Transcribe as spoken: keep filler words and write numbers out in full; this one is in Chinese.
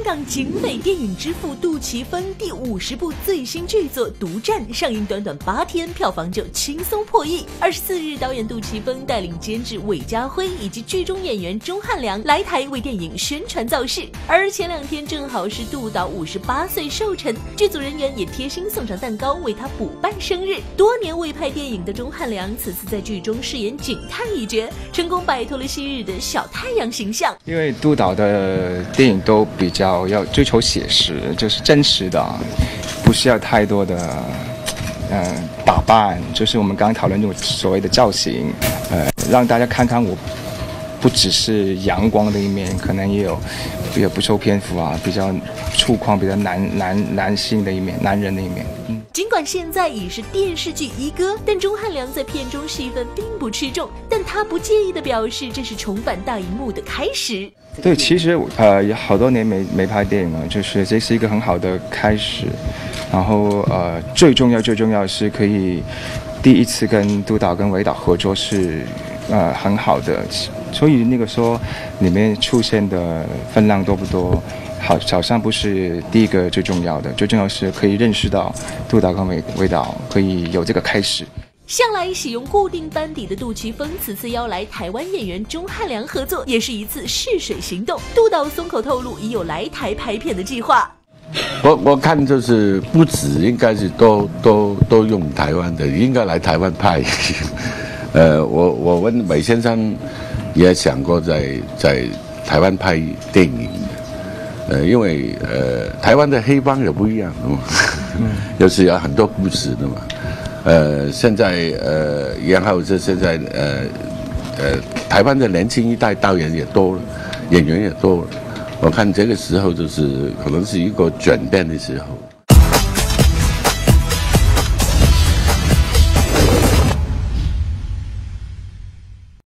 港警匪电影之父杜琪峰第五十部最新剧作《独占》上映短短八天，票房就轻松破亿。二十四日，导演杜琪峰带领监制韦家辉以及剧中演员钟汉良来台为电影宣传造势。而前两天正好是杜导五十八岁寿辰，剧组人员也贴心送上蛋糕为他补办生日。多年未拍电影的钟汉良，此次在剧中饰演警探一角，成功摆脱了昔日的小太阳形象。 因为杜导的电影都比较要追求写实，就是真实的，不需要太多的呃打扮，就是我们刚刚讨论这种所谓的造型，呃，让大家看看我不只是阳光的一面，可能也有比较不受篇幅啊，比较粗犷、比较男男男性的一面，男人的一面。嗯。 尽管现在已是电视剧一哥，但钟汉良在片中戏份并不吃重，但他不介意地表示，这是重返大荧幕的开始。 对，其实呃有好多年没没拍电影了，就是这是一个很好的开始。然后呃最重要最重要是可以第一次跟杜导跟韦导合作是呃很好的，所以那个说里面出现的分量多不多？好，好像不是第一个最重要的，最重要是可以认识到杜导跟韦韦导可以有这个开始。 向来喜用固定班底的杜琪峰，此次邀来台湾演员钟汉良合作，也是一次试水行动。杜导松口透露，已有来台拍片的计划。 我我看就是不止，应该是都都都用台湾的，应该来台湾拍。呃，我我问韦先生也想过在在台湾拍电影。呃，因为呃，台湾的黑帮也不一样的嘛，有时有很多故事的嘛。呃，现在呃，然后是现在呃呃，台湾的年轻一代导演也多了，演员也多了。我看这个时候就是可能是一个转变的时候。